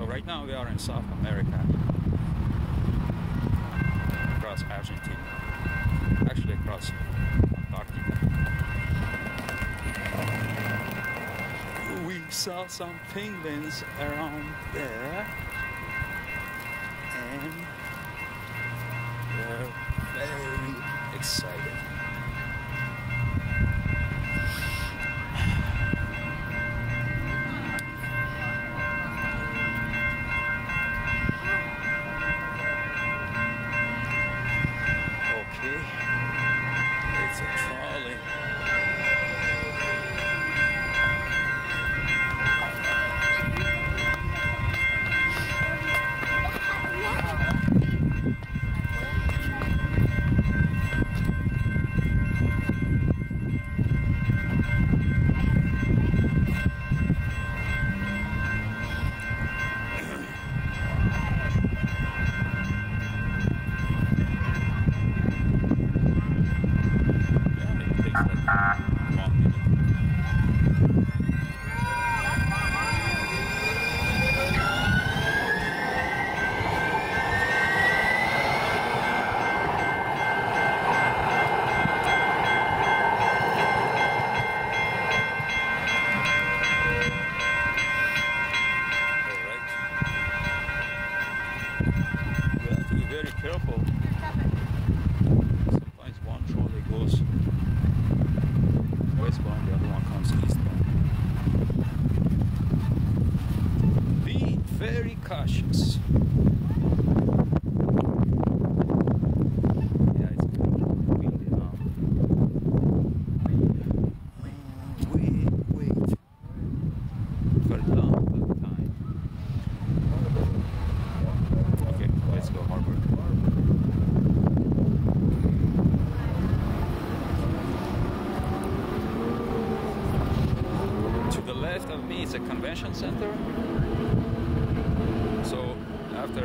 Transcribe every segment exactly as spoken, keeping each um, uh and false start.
right now we are in South America, across Argentina, actually across Antarctica. We saw some penguins around there, and we're very excited. It's a trolley. Careful. Sometimes one trolley goes westbound, the other one comes eastbound. Be very cautious. Yeah, it's windy now. Wait, wait. For a long, long time. Okay, let's go harbor. To the left of me is a convention center. So after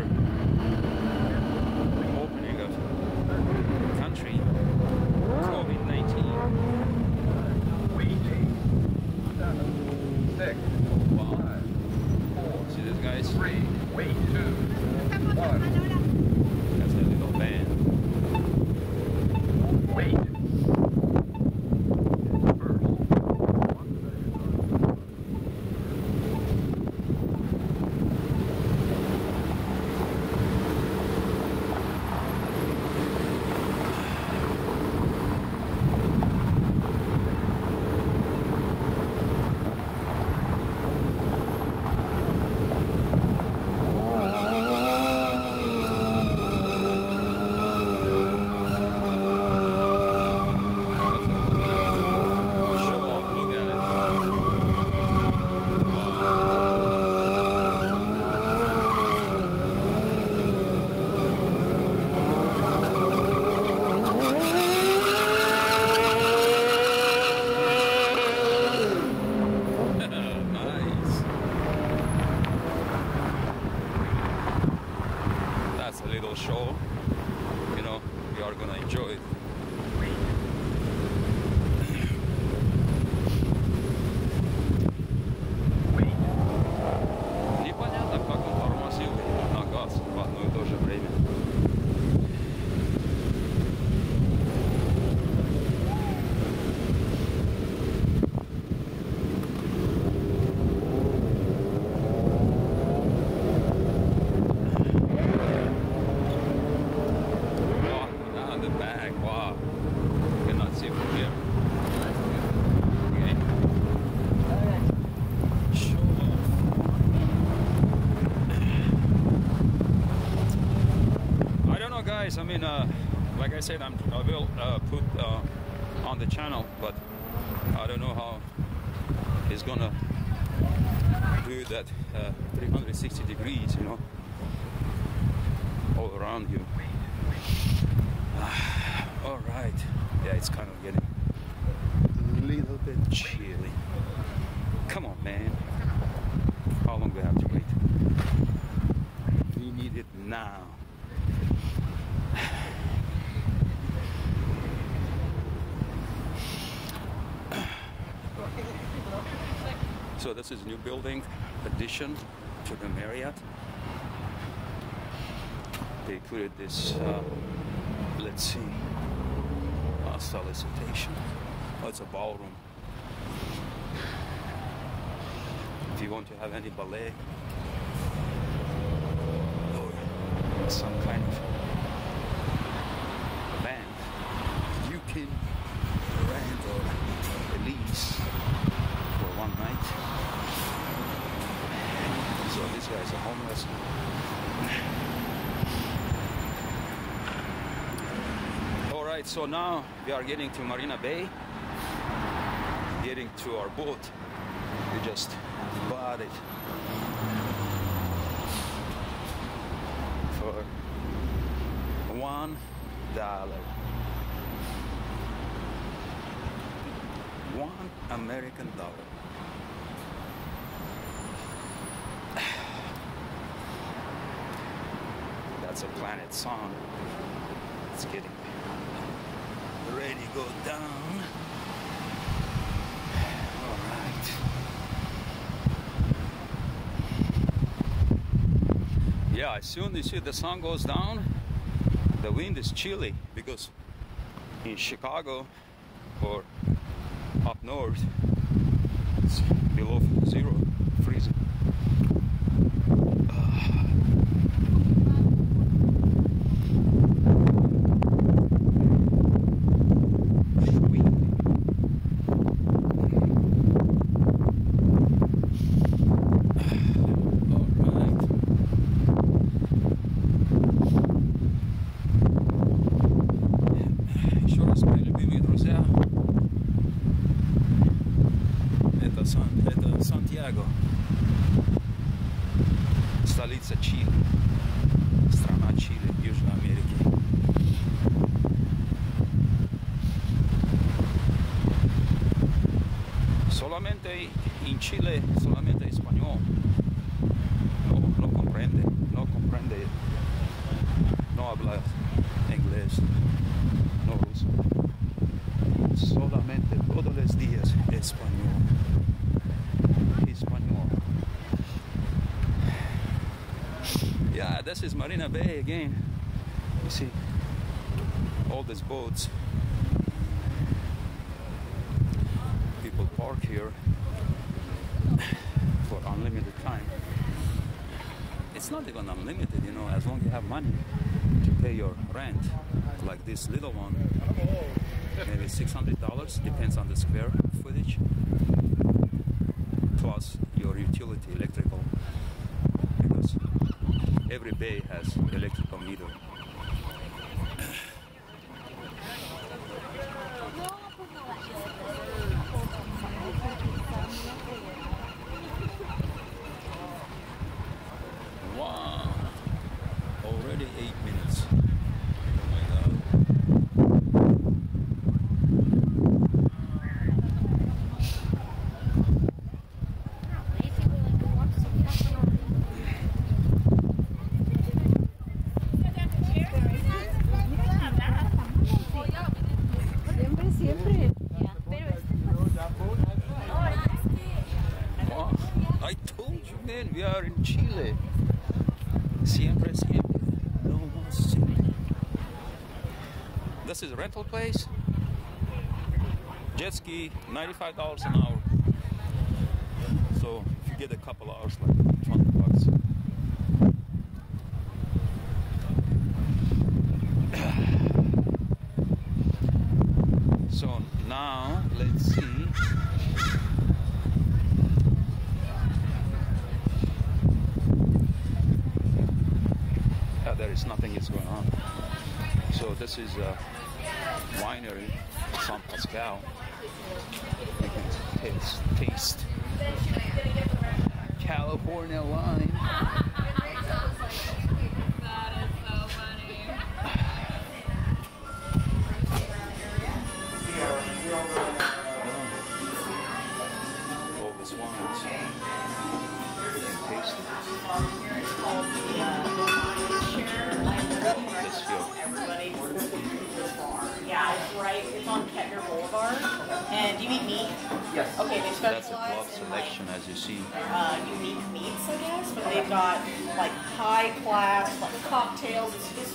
opening of country, COVID nineteen. Six, Wow. five, four, See this, guys? three, wait, two, one. That's a little van. Wait. A little show, you know, we are gonna enjoy it. Непонятно, как он тормозил на газ в одно и то же время. Guys, I mean, uh, like I said, I'm, I will uh, put uh, on the channel, but I don't know how it's gonna do that uh, three hundred sixty degrees, you know, all around you. All right, yeah, it's kind of getting a little bit chilly. Come on, man. How long do we have to wait? We need it now. So this is new building addition. to the Marriott. They put it this, uh, let's see, uh, solicitation. Oh, it's a ballroom. If you want to have any ballet or some kind of band, you can rent or lease for one night. So this guy is a homeless. All right, so now we are getting to Marina Bay, getting to our boat. We just bought it for one dollar. One American dollar. That's a Planet song. It's getting ready to go down. All right. Yeah, as soon as you see the sun goes down, the wind is chilly because in Chicago or up north, it's below zero, freezing. Это Сантьяго, столица Чили, страна Чили, Южной Америки. Solamente in Chile, solamente español. No, no comprende, no comprende, no habla inglés, no ruso. Solamente todos los días español. Yeah, this is Marina Bay again. You see all these boats. People park here for unlimited time. It's not even unlimited, you know, as long as you have money to pay your rent. Like this little one, maybe six hundred dollars, depends on the square footage, plus your utility, electrical, because every bay has electrical meter. Wow, already eight minutes. Oh my God. Man, we are in Chile. Siempre, siempre. No más siempre. This is a rental place. Jet ski, ninety-five dollars an hour. So if you get a couple hours, like twenty bucks. So now let's see. There is nothing is going on. So this is a winery, San Pascal. You can taste, taste California wine. That is so funny. All this wine. Taste it. Yeah, it's right. It's on Kettner Boulevard. And do you eat meat? Yes. Okay, they That's a specialize club in like selection, as you see. uh, unique meats, I guess, but they've got like high class like cocktails. It's, it's